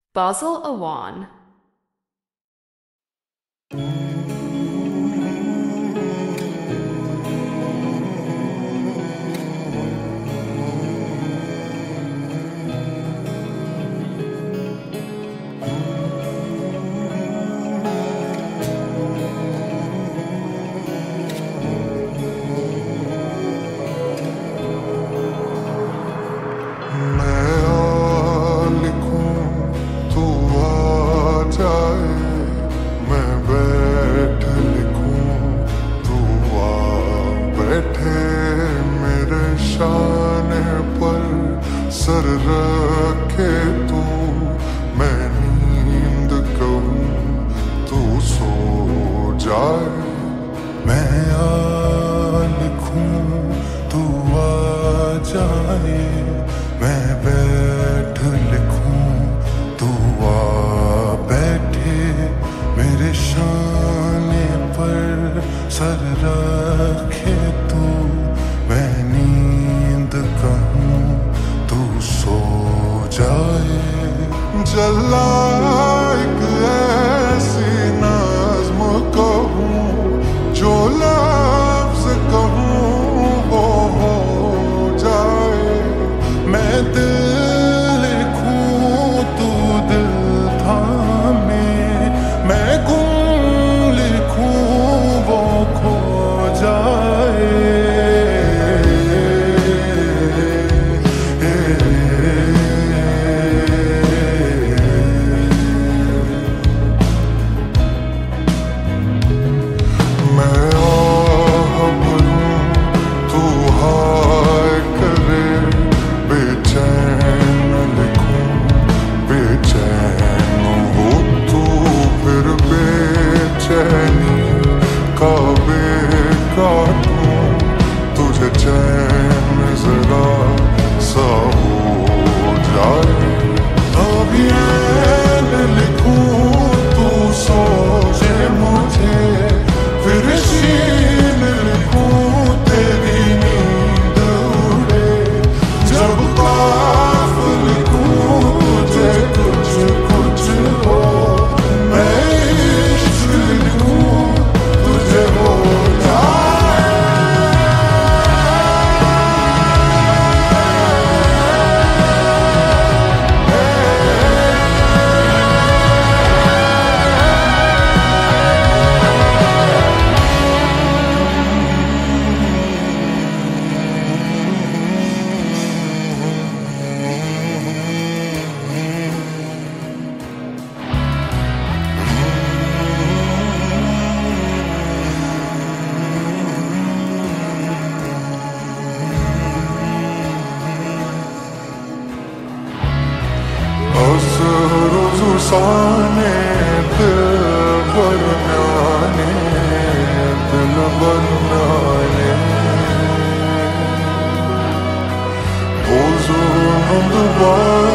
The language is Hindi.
Bazel Awan. सर रखे तू मैं नींद कहूँ तू सो जाए मैं आ लिखूं तू आ जाए मैं बैठ लिखूं तू आ बैठे मेरे शाने पर सर रखे तू मैं नींद कहूँ सो जाए जला एक ऐसी नज़्म कहूँ जो लफ्ज़ कहूँ वो हो जाए मैं दिल लिखूँ तू दिल थामे मैं गुम लिखूँ वो खो जाए तुझे चैन जरा सा हो जाए अभी लिखूं तू सोचे मुझे फिर शीन लिखूं तेरी नींद उड़े जब काफ लिखूं तुझे कुछ कुछ हो मैं इश्क लिखूं तुझे हो साने दिल बरनाने दिल बरनाने बोझों